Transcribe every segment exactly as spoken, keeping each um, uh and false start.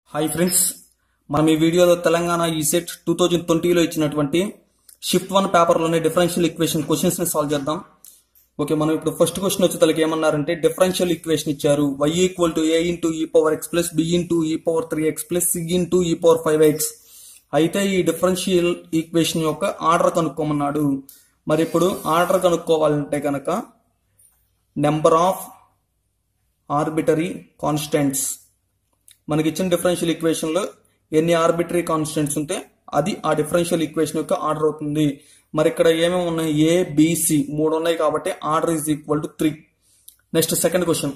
Hi friends, మనం ఈ వీడియోలో తెలంగాణ ఈసెట్ టూ థౌజండ్ ట్వంటీలో ఇచ్చినటువంటి షిఫ్ట్ వన్ పేపర్లోని డిఫరెన్షియల్ ఈక్వేషన్ క్వశ్చన్స్ ని సాల్వ్ చేద్దాం. ఓకే, మనం ఇప్పుడు ఫస్ట్ క్వశ్చన్ వచ్చేసరికి ఏమన్నారంటే డిఫరెన్షియల్ ఈక్వేషన్ ఇచ్చారు. Y equal to a into e power x plus b into e power three x plus c into e power five x. అయితే ఈ differential equation యొక్క ఆర్డర్ కనుక్కోమన్నాడు. మరి ఇప్పుడు ఆర్డర్ కనుక్కోవాలంటే కనుక నెంబర్ ఆఫ్ ఆర్బిటరీ కాన్స్టెంట్స్, మనకి ఇచ్చిన డిఫరెన్షియల్ ఈక్వేషన్ లో ఎన్ని ఆర్బిటరీ కాన్స్టెంట్స్ ఉంటే అది ఆ డిఫరెన్షియల్ ఈక్వేషన్ యొక్క ఆర్డర్ అవుతుంది. మరి ఇక్కడ ఏమేమి ఉన్నాయి, ఏ బిసి మూడు ఉన్నాయి కాబట్టి order is equal to three. Next second question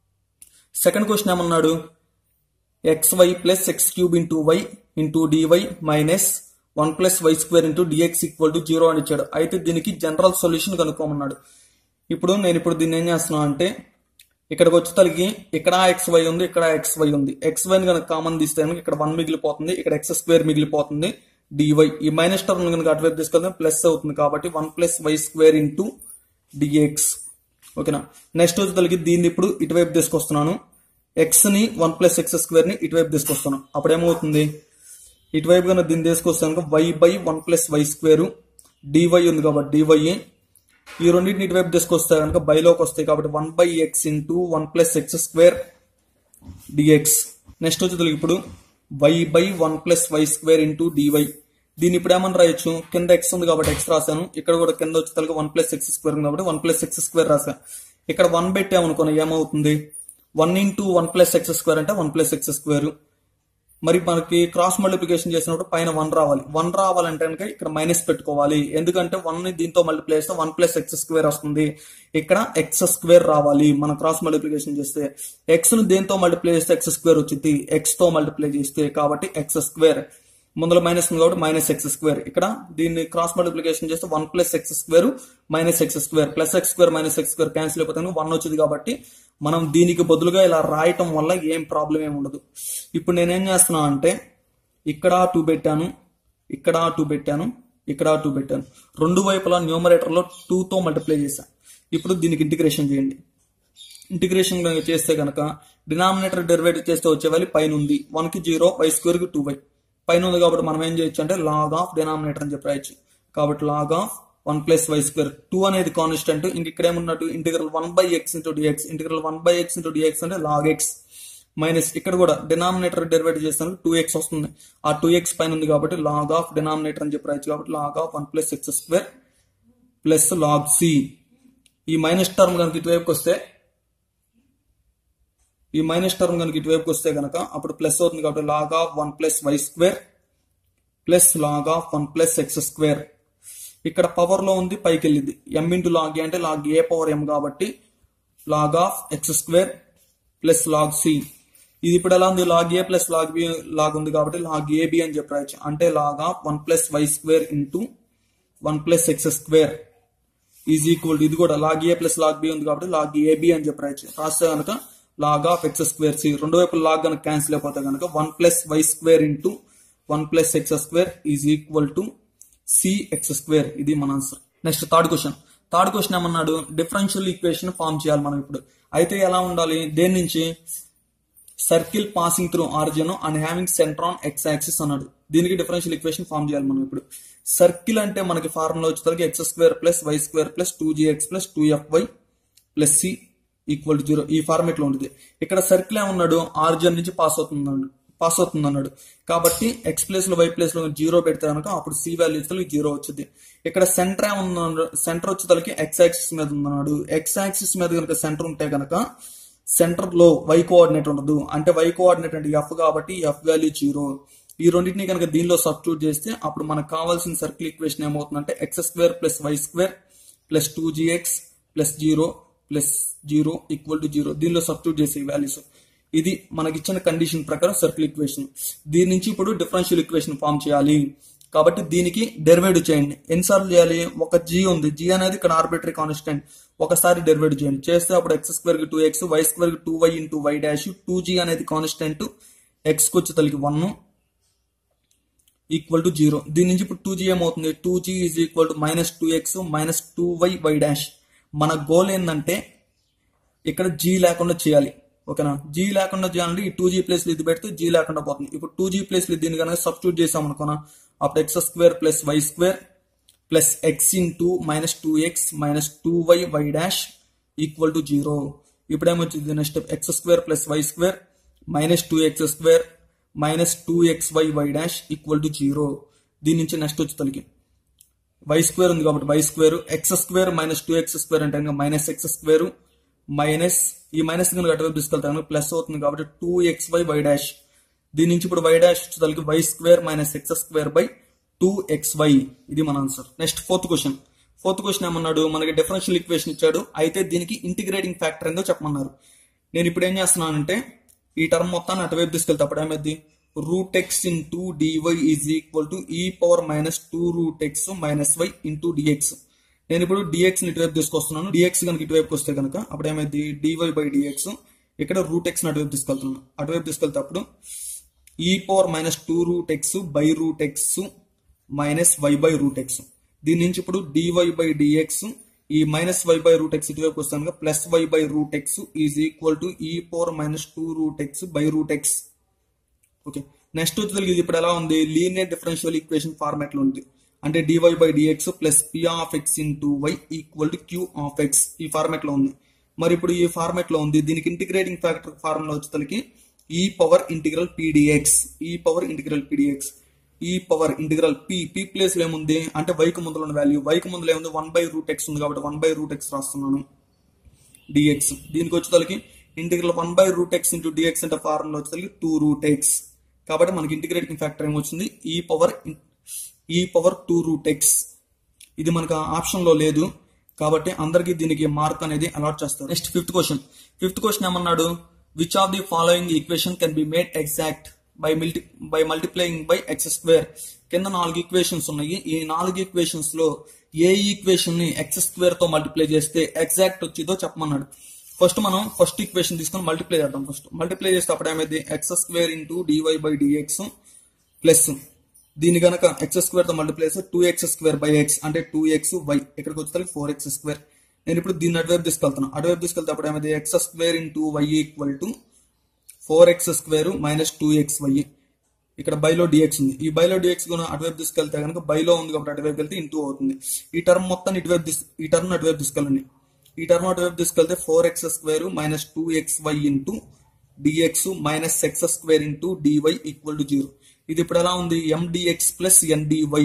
second question ఏమన్నాడు, x y plus x cube into y into dy minus one plus y square into dx equal to zero అని ఇచ్చాడు. అయితే దీనికి జనరల్ సొల్యూషన్ కనుక్కోమన్నాడు. ఇప్పుడు నేను ఇప్పుడు దీన్ని ఏం చేస్తున్నాను అంటే ఇక్కడికి వచ్చేసరికి ఇక్కడ ఎక్స్ వై ఉంది, ఇక్కడ ఎక్స్ వై ఉంది. ఎక్స్ వై కనుక కామన్ తీస్తే కనుక ఇక్కడ వన్ మిగిలిపోతుంది, ఇక్కడ ఎక్స్ స్క్వేర్ మిగిలిపోతుంది, డివై ఈ మైనస్ టర్మ్ కనుక అటువైపు తీసుకెళ్తే ప్లస్ అవుతుంది కాబట్టి one plus y square into dx. ఓకేనా. నెక్స్ట్ వచ్చేసరికి దీన్ని ఇప్పుడు ఇటువైపు తీసుకొస్తున్నాను, ఎక్స్ ని వన్ ప్లస్ ఎక్స్ స్క్వేర్ ని ఇటువైపు తీసుకొస్తాను. అప్పుడు ఏమవుతుంది, ఇటువైపు కనుక దీన్ని తీసుకొస్తే కనుక y by one plus y square, dy ఉంది కాబట్టి డివై, ఈ రెండింటిని ఇటువైపు తీసుకొస్తే కనుక బైలోకి వస్తాయి కాబట్టి one by x into one plus x square dx. Next వచ్చి ఇప్పుడు y by one plus y square into dy. దీన్ని ఇప్పుడు ఏమని రాయొచ్చు, కింద ఎక్స్ ఉంది కాబట్టి ఎక్స్ రాశాను, ఇక్కడ కూడా కింద వచ్చేసరికి వన్ ప్లస్ ఎక్స్ స్క్వేర్ ఉంది కాబట్టి వన్ ప్లస్ ఎక్స్ స్క్వేర్ రాశాను. ఇక్కడ వన్ పెట్టామనుకోని ఏమవుతుంది, one into one plus x square అంటే వన్ ప్లస్ ఎక్స్ స్క్వేర్. మరి మనకి క్రాస్ మల్టిప్లికేషన్ చేసినప్పుడు పైన వన్ రావాలి. వన్ రావాలంటే కనుక ఇక్కడ మైనస్ పెట్టుకోవాలి, ఎందుకంటే వన్ ని దీంతో మల్టిప్లై చేస్తే వన్ ప్లస్ ఎక్స్ స్క్వేర్ వస్తుంది. ఇక్కడ ఎక్స్ స్క్వేర్ రావాలి మనం క్రాస్ మల్టిప్లికేషన్ చేస్తే. ఎక్స్ ను దేంతో మల్టిప్లై చేస్తే ఎక్స్ స్క్వేర్ వచ్చింది, ఎక్స్ తో మల్టిప్లై చేస్తే, కాబట్టి ఎక్స్ స్క్వేర్ ముందులో మైనస్ ఉంది కాబట్టి మైనస్ ఎక్స్ స్క్వేర్. ఇక్కడ దీన్ని క్రాస్ మల్టిప్లికేషన్ చేస్తే one plus x square minus x square, plus x square minus x square cancel అయిపోతే వన్ వచ్చింది కాబట్టి మనం దీనికి బదులుగా ఇలా రాయటం వల్ల ఏం ప్రాబ్లం ఏమి ఉండదు. ఇప్పుడు నేనేం చేస్తున్నా అంటే ఇక్కడ టూ పెట్టాను, ఇక్కడ టూ పెట్టాను, ఇక్కడ టూ పెట్టాను, రెండు వైపులా న్యూమరేటర్ లో టూ తో మల్టిప్లై చేశాను. ఇప్పుడు దీనికి ఇంటిగ్రేషన్ చేయండి. ఇంటిగ్రేషన్ చేస్తే కనుక డినామినేటర్ డెరివేటివ్ చేస్తే వచ్చే వాల్యూ పైన ఉంది, వన్ కి జీరో, వై స్క్వేర్ కి టూ వై పైన ఉంది కాబట్టి మనం ఏం చేయొచ్చు అంటే లాగ్ ఆఫ్ డినామినేటర్ అని చెప్పి రాయొచ్చు. కాబట్టి log of one plus y square, two అనేది కాన్స్టెంట్, ఇంక ఇక్కడ ఏమున్నట్టు integral one by x into dx, integral one by x into dx అంటే లాగ్ ఎక్స్ మైనస్ ఇక్కడ కూడా డినామినేటర్ డెరివేటివ్ చేస్తాను టూ ఎక్స్ వస్తుంది, ఆ టూ ఎక్స్ పైన ఉంది కాబట్టి లాగ్ ఆఫ్ డినామినేటర్ అని చెప్పి రాయొచ్చు. కాబట్టి log of one plus x square plus log c. ఈ మైనస్ టర్మ్ కనుక ఇటువైపుకి వస్తే ఈ మైనస్ టర్మ్ కనుక ఇటువైపుకి వస్తే కనుక అప్పుడు ప్లస్ అవుతుంది కాబట్టి log of one plus y square plus log of one plus x square. ఇక్కడ పవర్ లో ఉంది పైకి వెళ్ళింది, ఎం ఇంటూ లాగ్ ఏ అంటే లాగ్ ఏ పవర్ ఎం కాబట్టి log of x square plus log c. ఇది ఇప్పుడు ఎలా ఉంది, log a plus log b log ఉంది కాబట్టి లాగ్ ఏబి అని చెప్పి రాయొచ్చు. అంటే log of one plus y square into one plus x square is equal to, ఇది కూడా log a plus log b ఉంది కాబట్టి లాగ్ ఏబి అని చెప్పి రాయొచ్చు. రాస్తే కనుక log of x square c, రెండు వైపులు లాగ్ కనుక క్యాన్సిల్ అయిపోతే కనుక one plus y square into one plus x square is equal to c x square. ఇది మన answer. Next third question third question ఏమన్నాడు, డిఫరెన్షియల్ ఈక్వేషన్ ఫార్మ్ చేయాలి మనం ఇప్పుడు. అయితే ఎలా ఉండాలి, దేని నుంచి, circle passing through origin and having centre on x axis అన్నాడు. దీనికి డిఫరెన్షియల్ ఈక్వేషన్ ఫార్మ్ చేయాలి మనం ఇప్పుడు. సర్కిల్ అంటే మనకి ఫార్ములా వచ్చేసరికి x square plus y square plus two g x plus two f y plus c equal to zero, ఈ format లో ఉంటుంది. ఇక్కడ సర్కిల్ ఏమన్నాడు, ఆరిజిన్ నుంచి పాస్ అవుతుంది పాస్ అవుతుంది అన్నాడు కాబట్టి ఎక్స్ ప్లేస్ లో వై ప్లేస్ లో జీరో పెడితే కనుక అప్పుడు సి వాల్యూ జీరో వచ్చింది. ఇక్కడ సెంటర్ ఏమన్నా, సెంటర్ వచ్చేసరికి ఎక్స్ యాక్సిస్ మీద ఉందన్నాడు. ఎక్స్ యాక్సిస్ మీద కనుక సెంటర్ ఉంటే కనుక సెంటర్ లో వై కోఆర్డినేట్ ఉండదు, అంటే వై కోఆర్డినేట్ అంటే ఎఫ్ కాబట్టి ఎఫ్ వాల్యూ జీరో. ఈ రెండింటిని కనుక దీనిలో సబ్స్టిట్యూట్ చేస్తే అప్పుడు మనకు కావాల్సిన సర్కిల్ ఈక్వేషన్ ఏమవుతుందంటే x square plus y square plus two g x plus zero plus zero equal to zero. దీనిలో సబ్స్టిట్యూట్ చేసే వాల్యూస్. ఇది మనకి ఇచ్చిన కండిషన్ ప్రకారం సర్కిల్ ఈక్వేషన్. దీని నుంచి ఇప్పుడు డిఫరెన్షియల్ ఈక్వేషన్ ఫార్మ్ చేయాలి కాబట్టి దీనికి డెరివేటివ్ చేయండి. ఎన్నిసార్లు చేయాలి, ఒక జీ ఉంది, జీ అనేది ఇక్కడ ఆర్బిటరీ కాన్స్టెంట్, ఒకసారి డెరివేటివ్ చేయండి. చేస్తే అప్పుడు ఎక్స్ స్క్వేర్ కి టూ ఎక్స్, వై స్క్వేర్ కి two y into y dash, two g అనేది కాన్స్టెంట్, ఎక్స్ కి వచ్చి తలకి వన్ ఈక్వల్ టు జీరో. దీని నుంచి ఇప్పుడు టూ జీ ఏమవుతుంది, two g is equal to minus two x minus two y y dash. మన గోల్ ఏంటంటే ఇక్కడ జీ లేకుండా చేయాలి. ఓకేనా. జీ లేకుండా చేయాలంటే ఈ టూ జీ ప్లేస్ ఇది పెడితే జీ లేకుండా పోతుంది. ఇప్పుడు టూ జీ ప్లేస్ దీన్ని కనుక సబ్స్టిట్యూట్ చేసాం అనుకున్నా అప్పుడు x square plus y square plus x into minus two x minus two y y dash equal to zero. ఇప్పుడు ఏమొచ్చింది next x square plus y square minus two x square minus two x y y dash equal to zero. దీని నుంచి next వచ్చి తలకి y square ఉంది కాబట్టి y square x square minus two x square అంటే minus x square minus ఈ minus కనుక అటువైపు తీసుకెళ్తాను ప్లస్ అవుతుంది కాబట్టి two x y y dash. దీని నుంచి ఇప్పుడు వై డాష్ వచ్చేసరికి y square minus x square by two x y. ఇది మన answer. Next fourth question. Fourth question ఏమన్నాడు, మనకి డిఫరెన్షియల్ ఈక్వేషన్ ఇచ్చాడు, అయితే దీనికి ఇంటిగ్రేటింగ్ ఫ్యాక్టర్ ఏందో చెప్పమన్నారు. నేను ఇప్పుడు ఏం చేస్తున్నానంటే ఈ టర్మ్ మొత్తాన్ని అటువైపు తీసుకెళ్తే అప్పుడు ఏమైంది root x into dy is equal to e power minus two root x minus y into dx. నేను ఇప్పుడు డిఎక్స్ ని ఇటువైపు తీసుకొస్తున్నాను. డిఎక్స్ కనుక ఇటువైపు వస్తే కనుక అప్పుడు ఏమైంది డివై బై డిఎక్స్. ఇక్కడ రూట్ ఎక్స్ ని అటువైపు తీసుకెళ్తున్నాను. అటువైపు తీసుకెళ్తే అప్పుడు e power minus two root x by root x minus y by root x. దీని నుంచి ఇప్పుడు డివై బై డిఎక్స్ ఈ minus y by root x ఇటువైపు వస్తాను plus y by root x is equal to e power minus two root x by root x. Okay. Next వచ్చి ఇది ఇప్పుడు ఎలా ఉంది లీనియర్ డిఫరెన్షియల్ ఈక్వేషన్ ఫార్మాట్ లో ఉంది. అంటే dy by dx plus p of x into y equal to q of x ఈ format లో ఉంది. మరి ఇప్పుడు ఈ ఫార్మాట్ లో ఉంది దీనికి ఇంటిగ్రేటింగ్ ఫ్యాక్టర్ ఫార్ములా వచ్చేసరికి e power integral p dx e power integral p dx e power integral p p place లో ఏముంది అంటే వైకి ముందులో ఉన్న వాల్యూ వైకి ముందులో ఏముంది వన్ బై రూట్ ఎక్స్ ఉంది కాబట్టి వన్ బై రూట్ ఎక్స్ రాస్తున్నాను డిఎక్స్. దీనికి వచ్చేసరికి integral one by root x into dx అంటే ఫార్ములా వచ్చేసరికి టూ రూట్ ఎక్స్. కాబట్టి మనకి ఇంటిగ్రేటింగ్ ఫ్యాక్టర్ ఏమొచ్చింది ఈ పవర్ ఈ పవర్ టూ రూట్ ఎక్స్. ఇది మనకు ఆప్షన్ లో లేదు కాబట్టి అందరికి దీనికి మార్క్ అనేది అలాట్ చేస్తారు. Next fifth question. Fifth question ఏమన్నాడు which of the following equation can be made exact by multi by multiplying by x square. కింద నాలుగు ఈక్వేషన్స్ ఉన్నాయి. ఈ నాలుగు ఈక్వేషన్స్ లో ఏ ఈక్వేషన్ ని ఎక్స్ స్క్వేర్ తో మల్టిప్లై చేస్తే ఎగ్జాక్ట్ వచ్చిందో చెప్పమన్నాడు. ఫస్ట్ మనం ఫస్ట్ ఈక్వేషన్ తీసుకొని మల్టిప్లై చేద్దాం. ఫస్ట్ మల్టిప్లై చేస్తే అప్పుడు ఏమైంది x square into DY by dx plus దీని కనుక ఎక్స్ స్క్వేర్ తో మల్టిప్లై చేస్తే two x square by x అంటే టూ ఎక్స్ వై. ఇక్కడికి వచ్చేసరికి ఫోర్ ఎక్స్ స్క్వేర్. నేను ఇప్పుడు దీన్ని అటువైపు తీసుకెళ్తాను. అటువైపు తీసుకెళ్తే అప్పుడు ఏమైంది x square into y equal to four x square minus two x y. ఇక్కడ బైలో డిఎక్స్ ఉంది. ఈ బైలో డిఎక్స్ కూడా అటువైపు తీసుకెళ్తే కనుక బైలో ఉంది కాబట్టి అటువైపు వెళ్తే ఇంటూ అవుతుంది. ఈ టర్మ్ మొత్తాన్ని ఇటువైపు ఈ టర్మ్ అటువైపు తీసుకెళ్ళండి. ఈ టర్మ్ అటువైపు తీసుకెళ్తే four x square minus two x y into dx minus x square into dy equal to zero. ఇది ఇప్పుడు ఎలా ఉంది m dx plus n dy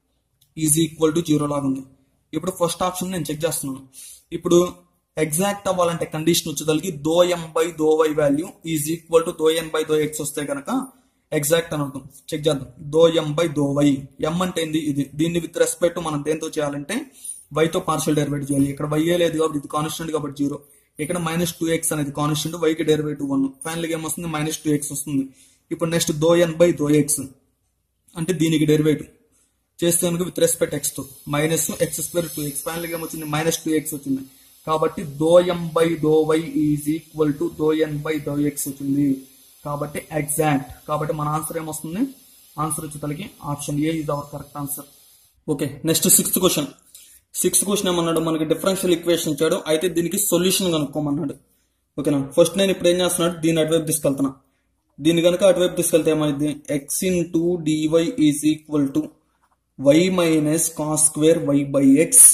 is equal to zero లాగా ఉంది. ఇప్పుడు ఫస్ట్ ఆప్షన్ నేను చెక్ చేస్తున్నాను. ఇప్పుడు ఎగ్జాక్ట్ అవ్వాలంటే కండిషన్ వచ్చేదానికి దో ఎం బై దో y value is equal to దో ఎన్ బై దో ఎక్స్ వస్తే కనుక ఎగ్జాక్ట్ అని అవుతాం. చెక్ చేద్దాం. దో ఎం బై దో వై. ఎం అంటే ఏంది ఇది. దీన్ని విత్ రెస్పెక్ట్ మనం దేంతో చేయాలంటే వైతో పార్షియల్ డెరివేటివ్ చేయాలి. ఇక్కడ వై ఏ లేదు కాబట్టి ఇది కాన్స్టెంట్ కాబట్టి జీరో. ఇక్కడ మైనస్ టూ ఎక్స్ అనేది కాన్స్టెంట్ వైకి డెరివేటివ్ వన్. ఫైనల్ గా ఏమొస్తుంది మైనస్ టూ ఎక్స్ వస్తుంది. ఇప్పుడు నెక్స్ట్ దో ఎన్ బై దో ఎక్స్ అంటే దీనికి డెరివేటివ్ చేస్తే కనుక విత్ రెస్పెక్ట్ ఎక్స్ తో minus x square two x final గా ఏమొచ్చింది మైనస్ టూ ఎక్స్ వచ్చింది. కాబట్టి దో ఎం బై దో వై ఈజ్ ఈక్వల్ టు దో ఎన్ బై దో ఎక్స్ వచ్చింది. కాబట్టి ఎగ్జాక్ట్. కాబట్టి మన ఆన్సర్ ఏమొస్తుంది ఆన్సర్ వచ్చేసరికి option A is our correct answer. Okay. Next sixth question. Sixth question ఏమన్నాడు మనకి డిఫరెన్షియల్ ఈక్వేషన్ ఇచ్చాడు, అయితే దీనికి సొల్యూషన్ కనుక్కోమన్నాడు. ఓకేనా. ఫస్ట్ నేను ఇప్పుడు ఏం చేస్తున్నాడు దీన్ని అటువైపు తీసుకెళ్తున్నా. దీన్ని కనుక అటువైపు తీసుకెళ్తే ఏమైంది x into dy is equal to y minus cos square y by x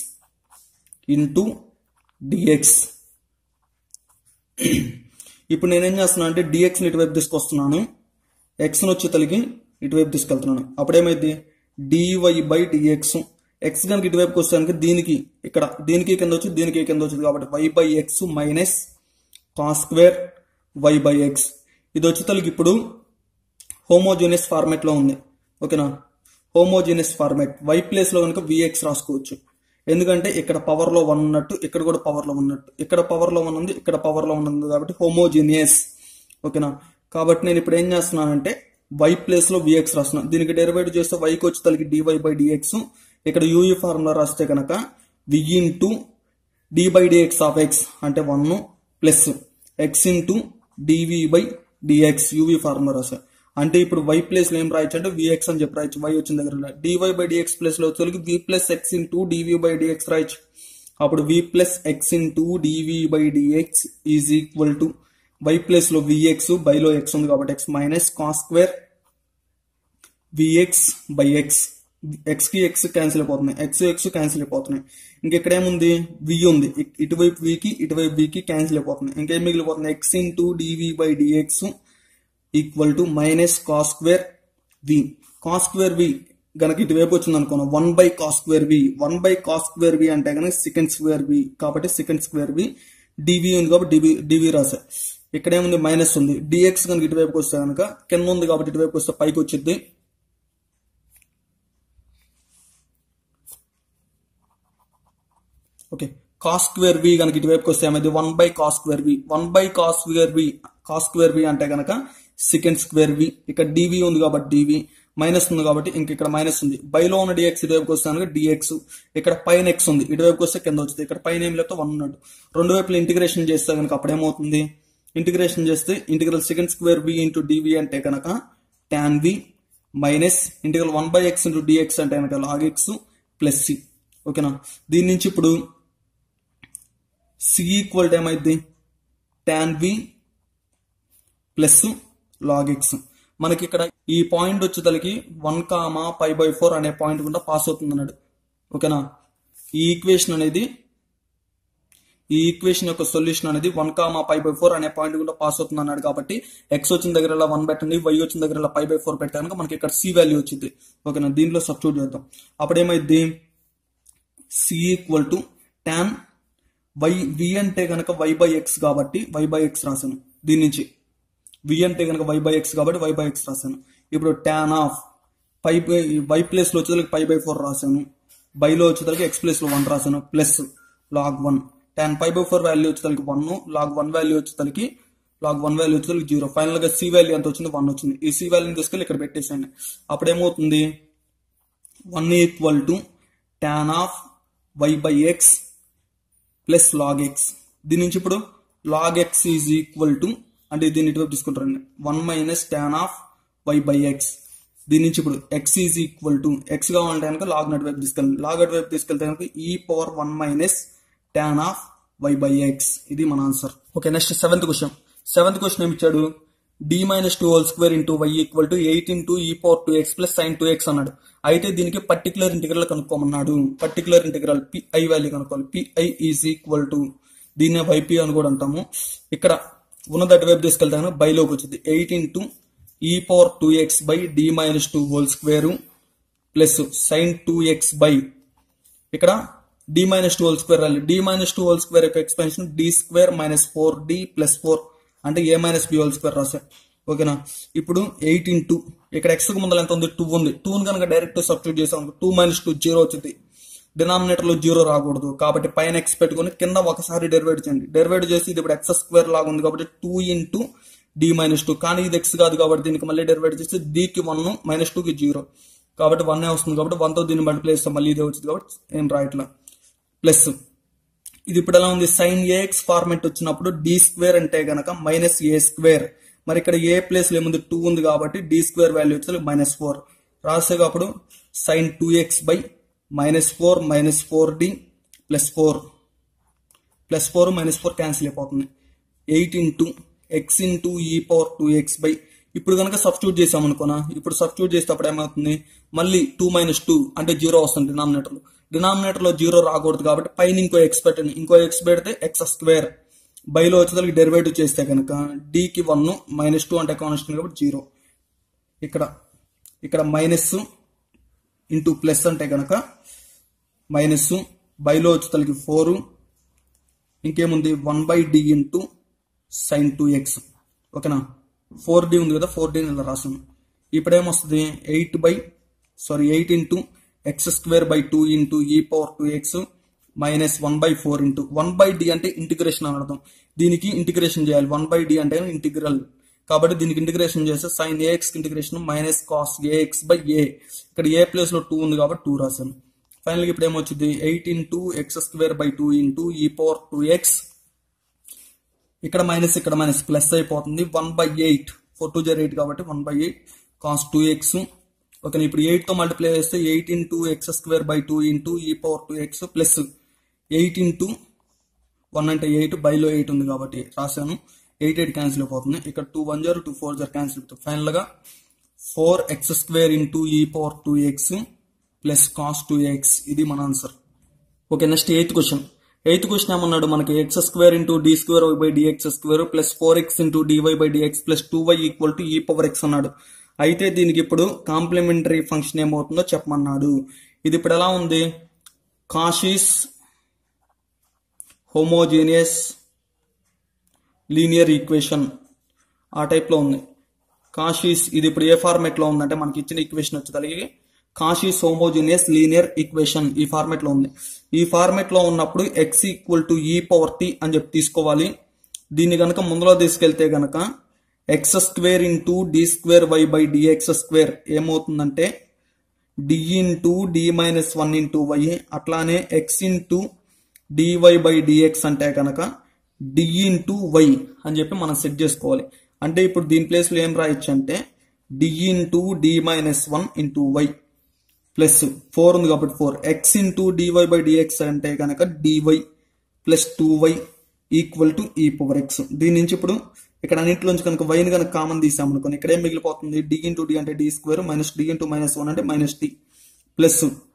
into dx. ఇప్పుడు నేనేం చేస్తున్నా అంటే డిఎక్స్ ని ఇటువైపు తీసుకొస్తున్నాను, ఎక్స్ ని వచ్చి తలిగి ఇటువైపు తీసుకెళ్తున్నాను. అప్పుడేమైంది డివై బై డిఎక్స్. ఎక్స్ కనుక ఇటువైపుకి వచ్చానికి దీనికి ఇక్కడ దీనికి కింద వచ్చి దీనికి కింద వచ్చింది కాబట్టి y by x minus cos square y by x. ఇది వచ్చి తలకి ఇప్పుడు హోమోజీనియస్ ఫార్మాట్ లో ఉంది. ఓకేనా. హోమోజీనియస్ ఫార్మాట్ వై ప్లేస్ లో కనుక విఎక్స్ రాసుకోవచ్చు. ఎందుకంటే ఇక్కడ పవర్ లో వన్ ఉన్నట్టు ఇక్కడ కూడా పవర్ లో ఉన్నట్టు, ఇక్కడ పవర్ లో వన్ ఉంది ఇక్కడ పవర్ లో ఉంది కాబట్టి హోమోజీనియస్. ఓకేనా. కాబట్టి నేను ఇప్పుడు ఏం చేస్తున్నానంటే వై ప్లేస్ లో విఎక్స్ రాస్తున్నాను. దీనికి డెరివేటివ్ చేస్తే వైకి వచ్చి తలకి డివై బై డిఎక్స్. ఇక్కడ యూఈ ఫార్ములా రాస్తే కనుక v into d by dx of x అంటే one plus x into dv by dx UV formula రాసా. అంటే ఇప్పుడు వై ప్లేస్ లో ఏం రాయొచ్చు అంటే విఎక్స్ అని చెప్పి రాయొచ్చు. వై వచ్చిన దగ్గర డివై బై డిఎక్స్ ప్లేస్ లో వచ్చేసరికి v plus x into dv by dx రాయొచ్చు. అప్పుడు v plus x into dv by dx is equal to y place లో విఎక్స్, బైలో ఎక్స్ ఉంది కాబట్టి x minus cos square vx by x. X కి x cancel అయిపోతున్నాయి, x x cancel అయిపోతున్నాయి. ఇంకెక్కడ ఏముంది, వి ఉంది, ఇటువైపు వికి ఇటువైపు వికి క్యాన్సిల్ అయిపోతున్నాయి. ఇంకేం మిగిలిపోతుంది, x into dv by dx equal to minus cos square v. Cos square v గనక ఇటువైపు వచ్చింది అనుకున్నాం, one by cos square v. One by cos square v అంటే కనుక సెకండ్ స్క్వేర్ వి, కాబట్టి సెకండ్ స్క్వేర్ వి. డివి ఉంది కాబట్టి డివి డివి రాసా. ఇక్కడ ఏముంది, మైనస్ ఉంది. డిఎక్స్ కనుక ఇటువైపుకి వస్తే కనుక కింద ఉంది కాబట్టి ఇటువైపు వస్తే పైకి వచ్చింది. ఓకే, కాస్ స్క్వేర్ వి కనుక ఇటువైపుకి వస్తే ఏమైంది, one by cos square v. One by cos square v, cos square v అంటే కనుక సెకండ్ స్క్వేర్ వి. ఇక్కడ డివి ఉంది కాబట్టి డివి, మైనస్ ఉంది కాబట్టి ఇంక ఇక్కడ మైనస్ ఉంది. బైలో ఉన్న డిఎక్స్ ఇటువైపుకి వస్తే కనుక డిఎక్స్. ఇక్కడ పైన ఎక్స్ ఉంది, ఇటువైపుకి వస్తే కింద వచ్చింది. ఇక్కడ పైన ఏం లేకపోతే వన్ ఉన్నట్టు. రెండు వైపులు ఇంటిగ్రేషన్ చేస్తే కనుక అప్పుడు ఏమవుతుంది, ఇంటిగ్రేషన్ చేస్తే integral second square v into dv అంటే కనుక tan v minus integral one by x into dx అంటే కనుక లాగ్ ఎక్స్ ప్లస్ సి. ఓకేనా, దీని నుంచి ఇప్పుడు సి ఈక్వల్ టు ఏమైంది, tan v plus log x. మనకి ఇక్కడ ఈ పాయింట్ వచ్చేసరికి one comma pi by four అనే పాయింట్ కూడా పాస్ అవుతుంది అన్నాడు. ఓకేనా, ఈ ఈక్వేషన్ అనేది ఈ ఈక్వేషన్ యొక్క సొల్యూషన్ అనేది one comma pi by four అనే పాయింట్ కూడా పాస్ అవుతుంది అన్నాడు. కాబట్టి ఎక్స్ వచ్చిన దగ్గర వన్ పెట్టండి, వై వచ్చిన దగ్గర పై బై ఫోర్ పెట్టాక మనకి ఇక్కడ సి వాల్యూ వచ్చింది. ఓకేనా, దీంట్లో సబ్స్టిట్యూట్ చేద్దాం. అప్పుడు ఏమైంది, c equal to tan y, v అంటే కనుక వై బై ఎక్స్ కాబట్టి వై బై ఎక్స్ రాశాను. దీని నుంచి వి అంటే కనుక వై బై ఎక్స్ కాబట్టి వై బై ఎక్స్ రాశాను. ఇప్పుడు tan of pi by y place లో వచ్చేసరికి పై బై ఫోర్ రాశాను, బైలో వచ్చేసరికి ఎక్స్ ప్లేస్ లో వన్ రాశాను, plus log one. Tan pi by four value వచ్చేసరికి వన్, లాగ్ వన్ వాల్యూ వచ్చేసరికి లాగ్ వన్ వాల్యూ వచ్చేసరికి జీరో. ఫైనల్ గా సి వాల్యూ ఎంత వచ్చింది, వన్ వచ్చింది. ఈ సి వాల్యూని తీసుకెళ్ళి ఇక్కడ పెట్టేసేయండి. అప్పుడు ఏమవుతుంది, one equal to tan of y by x plus log x. దీని నుంచి ఇప్పుడు log x is equal to, అంటే దీన్ని ఇటువైపు తీసుకుంటారండి, one minus tan of y by x. దీని నుంచి ఇప్పుడు x is equal to, x కావాలంటే కనుక లాగ్ నటు వైపు తీసుకెళ్ళండి, లాగ్ అటు వైపు తీసుకెళ్తే కనుక e power one minus tan of y by x. ఇది మన answer. Okay, next seventh question. Seventh question ఏమి ఇచ్చాడు, D minus two whole square into y equal to eight into e power two x plus sine two x అన్నాడు. అయితే దీనికి particular integral కనుక్కోమన్నాడు. Particular integral PI value కనుక్కోవాలి. PI is equal to, దీన్నే y p అని కూడా అంటాము. ఇక్కడ ఉన్నది అటువైపు తీసుకెళ్తాను, బైలోకి వచ్చింది eight into e power two x by D minus two whole square plus sine two x by, ఇక్కడ D minus two whole square రాలి. D minus two whole square యొక్క expansion D square minus four D plus four అంటే a minus b whole square రాసా. ఓకేనా, ఇప్పుడు eight into ఇక్కడ X కు ముందర ఎంత ఉంది, టూ ఉంది. టూ కనుక డైరెక్ట్ సబ్స్టిట్యూట్ చేసాం, టూ మైనస్ టూ జీరో వచ్చింది. డినామినేటర్ లో జీరో రాకూడదు కాబట్టి పైన ఎక్స్ పెట్టుకుని కింద ఒకసారి డెరివేట్ చేయండి. డెరివేట్ చేసి ఇది ఇప్పుడు ఎక్స్ స్క్వేర్ లాగా ఉంది కాబట్టి two into D minus two, కానీ ఇది ఎక్స్ కాదు కాబట్టి దీనికి మళ్ళీ డెరివేట్ చేస్తే డికి వన్ మైనస్ టూకి జీరో కాబట్టి వన్ వస్తుంది. కాబట్టి వన్ తో దీన్ని మల్టిప్లై చేస్తాం, మళ్ళీ ఇదే వచ్చింది కాబట్టి ఏం రాయట్లా. ప్లస్ ఇది ఇప్పుడు ఎలా ఉంది, సైన్ ఏఎక్స్ ఫార్మెట్ వచ్చినప్పుడు డి స్క్వేర్ అంటే గనక మైనస్ ఏ స్క్వేర్. మరి ఇక్కడ ఏ ప్లేస్ లో ఏముంది, టూ ఉంది కాబట్టి డి స్క్వేర్ వాల్యూ వచ్చి మైనస్ ఫోర్ రాసేగా. అప్పుడు sine two x by minus four minus four D plus four plus four minus four cancel అయిపోతుంది. Eight into x into e power two x by, ఇప్పుడు కనుక substitute చేసాం అనుకోనా, ఇప్పుడు substitute చేస్తే అప్పుడు ఏమవుతుంది, మళ్ళీ టూ మైనస్ టూ అంటే జీరో వస్తుంది డినామినేటర్ లో. డినామినేటర్ లో జీరో రాకూడదు కాబట్టి పైన ఇంకో ఎక్స్ పెట్టండి, ఇంకో ఎక్స్ పెడితే ఎక్స్ స్క్వేర్. బైలో వచ్చేసరికి డెరివేటివ్ చేస్తే కనుక డికి వన్ మైనస్ టూ అంటే కాన్స్టెంట్ కాబట్టి జీరో. ఇక్కడ ఇక్కడ మైనస్ ఇంటూ ప్లస్ అంటే కనుక మైనస్, బైలో వచ్చేసరికి ఫోర్, ఇంకేముంది one by D into sine two x. ఓకేనా, ఫోర్ డి ఉంది కదా, ఫోర్ డి ఇలా రాసాను. ఇప్పుడు ఏమొస్తుంది, eight by sorry eight into x square by two into e power two x minus one by four into one by D అంటే integration అని అర్థం. దీనికి ఇంటిగ్రేషన్ చేయాలి. వన్ బై డి అంటే ఇంటిగ్రల్ కాబట్టి దీనికి ఇంటిగ్రేషన్ చేస్తే sine ax integration minus cos ax by a. ఇక్కడ ఏ ప్లేస్ లో టూ ఉంది కాబట్టి టూ రాశాను. ఫైనల్ గా ఇప్పుడు ఏమొచ్చింది, eight into x square by two into e power two x, ఇక్కడ మైనస్ ఇక్కడ మైనస్ ప్లస్ అయిపోతుంది. One by eight, four two జర్ ఎయిట్ కాబట్టి one by eight cos two x. Okay, ఇప్పుడు ఎయిట్ తో మల్టిప్లై చేస్తే eight into x square by two into e power two x plus eight into one అంటే eight, బైలో eight ఉంది కాబట్టి రాశాను. ఎయిట్ ఎయిట్ క్యాన్సిల్ అయిపోతుంది. ఇక్కడ two one jar two four జార్ క్యాన్సిల్ అవుతుంది. ఫైనల్ గా four x square into e power two x plus cos two x, ఇది మన answer. Okay, next eighth question. Eighth question ఏమన్నాడు మనకి, x square into D square y by dx square plus four x into DY by dx plus two y equal to e power x అన్నాడు. అయితే దీనికి ఇప్పుడు complementary function ఏమవుతుందో చెప్పమన్నాడు. ఇది ఇప్పుడు ఎలా ఉంది, కాషీస్ హోమోజీనియస్ లీనియర్ ఈక్వేషన్ ఆ టైప్ లో ఉంది. కాషీస్ ఇది ఇప్పుడు ఏ ఫార్మేట్ లో ఉందంటే మనకి ఇచ్చిన ఈక్వేషన్ వచ్చేసరికి కాషీస్ హోమోజీనియస్ లీనియర్ ఈక్వేషన్ ఈ ఫార్మేట్ లో ఉంది. ఈ ఫార్మేట్ లో ఉన్నప్పుడు x equal to e power t అని చెప్పి తీసుకోవాలి. దీన్ని గనక ముందులో తీసుకెళ్తే గనక x square into D square y by dx square ఏమవుతుందంటే D into D minus one into y, అట్లానే x into DY by dx అంటే కనుక డి ఇంటూ వై అని చెప్పి మనం సెట్ చేసుకోవాలి. అంటే ఇప్పుడు దీని ప్లేస్ లో ఏం రాయొచ్చు అంటే D into D minus one into y plus four ఉంది కాబట్టి four x into DY by dx అంటే కనుక dy plus two y equal to e power x. దీని నుంచి ఇప్పుడు ఇక్కడ అన్నింటిలోంచి కనుక వైని కనుక కామన్ తీసామనుకోండి ఇక్కడ ఏం మిగిలిపోతుంది, డి ఇంటూ డి అంటే D square minus D into minus one అంటే minus D plus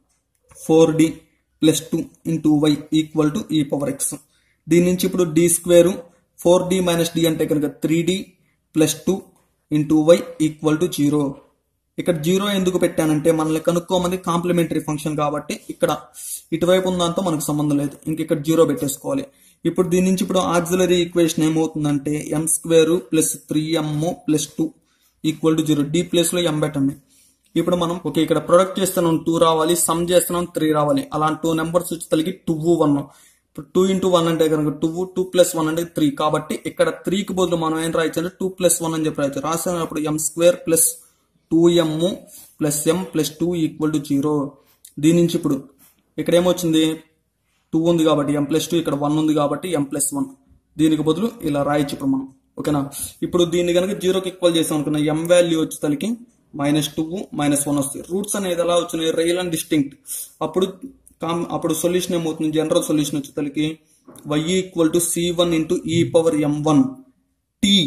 four D plus two into y equal to e power x. దీని నుంచి ఇప్పుడు D square four D minus D అంటే కనుక three D plus two into y equal to zero. ఇక్కడ zero ఎందుకు పెట్టానంటే మనల్ని కనుక్కోమని కాంప్లిమెంటరీ ఫంక్షన్ కాబట్టి ఇక్కడ ఇటువైపు ఉందంతో మనకు సంబంధం లేదు, ఇంక ఇక్కడ జీరో పెట్టేసుకోవాలి. ఇప్పుడు దీని నుంచి ఇప్పుడు ఆక్సిలరీ ఈక్వేషన్ ఏమవుతుందంటే m square plus three m plus two equal to zero. D place లో ఎం పెట్టండి. ఇప్పుడు మనం ఓకే ఇక్కడ ప్రొడక్ట్ చేస్తున్నాం టూ రావాలి, సమ్ చేస్తున్నాం త్రీ రావాలి. అలాంటి టూ నెంబర్స్ వచ్చి తలిగి టూ వన్. ఇప్పుడు టూ ఇంటూ వన్ అంటే కనుక టూ, టూ ప్లస్ వన్ అంటే త్రీ. కాబట్టి ఇక్కడ త్రీకి బదులు మనం ఏం రాయొచ్చు అంటే టూ ప్లస్ వన్ అని చెప్పి రాయొచ్చు. రాసినప్పుడు m square plus two m plus m plus two equal to zero. దీని నుంచి ఇప్పుడు ఇక్కడ ఏమొచ్చింది, టూ ఉంది కాబట్టి ఎం ప్లస్ టూ, ఇక్కడ వన్ ఉంది కాబట్టి ఎం ప్లస్ వన్. దీనికి బదులు ఇలా రాయొచ్చు ఇప్పుడు మనం. ఓకేనా, ఇప్పుడు దీన్ని కనుక జీరోకి ఈక్వల్ చేసాం అనుకున్నా ఎం వాల్యూ వచ్చి తలకి మైనస్ టూ మైనస్ వన్ వస్తాయి. రూట్స్ అనేది ఎలా వచ్చినాయి, రియల్ అండ్ డిస్టింక్ట్. అప్పుడు అప్పుడు సొల్యూషన్ ఏమవుతుంది, జనరల్ సొల్యూషన్ వచ్చి తలకి y equal to c one into e power m one t.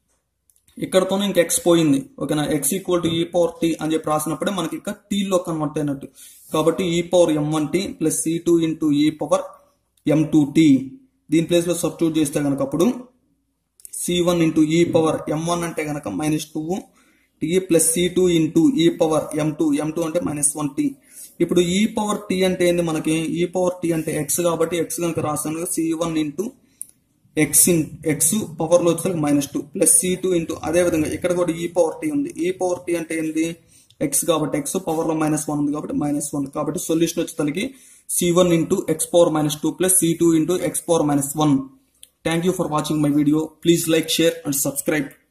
ఇక్కడతోనే ఇంక ఎక్స్ పోయింది. ఓకేనా, x equal to e power t అని చెప్పి రాసినప్పుడే మనకి ఇక్కడ టీలో కన్వర్ట్ అయినట్టు. కాబట్టి e power m one t plus c two into e power m two t. దీని ప్లేస్ లో సబ్స్టిట్యూట్ చేస్తే కనుక అప్పుడు c one into e power m one అంటే కనుక minus two t plus c two into e power m two, m two అంటే minus one t. ఇప్పుడు e power t అంటే ఏంది మనకి, ఈ పవర్ టీ అంటే ఎక్స్ కాబట్టి ఎక్స్ కనుక రాసాను c one into X in x power లో వచ్చేసరికి minus two plus c two into అదే విధంగా ఇక్కడ కూడా ఈ పవర్ టీ ఉంది. ఈ పవర్ టీ అంటే ఏంది ఎక్స్ కాబట్టి ఎక్స్ పవర్ లో మైనస్ వన్ ఉంది కాబట్టి మైనస్ వన్. కాబట్టి సొల్యూషన్ వచ్చేసరికి c one into x power minus two plus c two into x power minus one. Thank you for watching my video. Please like, share and subscribe.